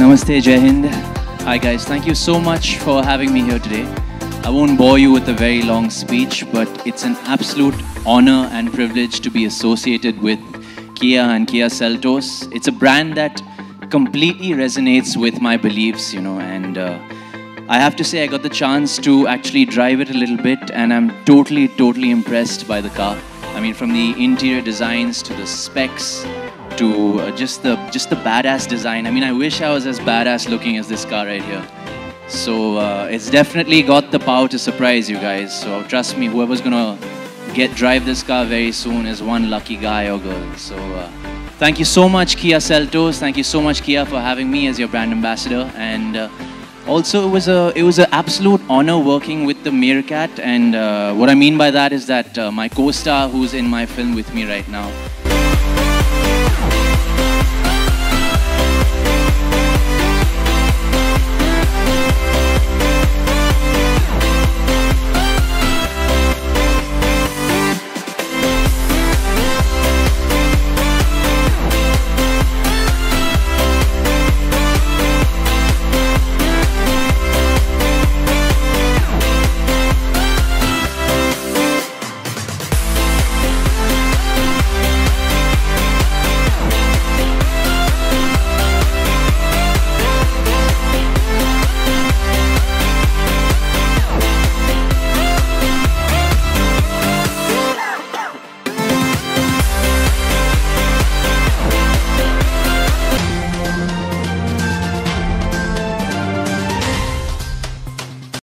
Namaste, Jai Hind. Hi guys, thank you so much for having me here today. I won't bore you with a very long speech, but it's an absolute honor and privilege to be associated with Kia and Kia Seltos. It's a brand that completely resonates with my beliefs, and I have to say I got the chance to actually drive it a little bit, and I'm totally impressed by the car. I mean, from the interior designs to the specs, to just the badass design. I mean, I wish I was as badass looking as this car right here. So it's definitely got the power to surprise you guys. So trust me, whoever's gonna drive this car very soon is one lucky guy or girl. So thank you so much, Kia Seltos. Thank you so much, Kia, for having me as your brand ambassador. And also, it was an absolute honor working with the Meerkat. And what I mean by that is that my co-star, who's in my film with me right now,